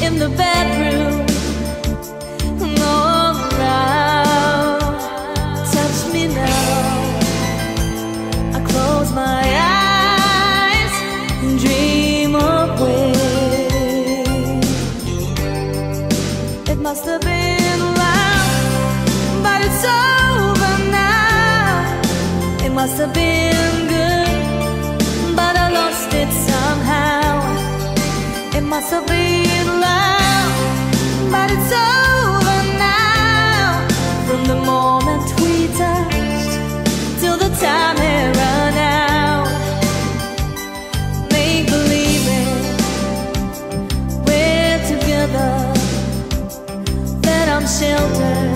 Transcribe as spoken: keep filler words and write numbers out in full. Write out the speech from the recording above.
in the bedroom. Oh, now, touch me now. I close my eyes and dream away. It must have been loud, but it's over now. It must have been good, but I lost it somehow. It must have been loud, but it's over now. From the moment we touched till the time had run out. Make believe it, we're together, that I'm sheltered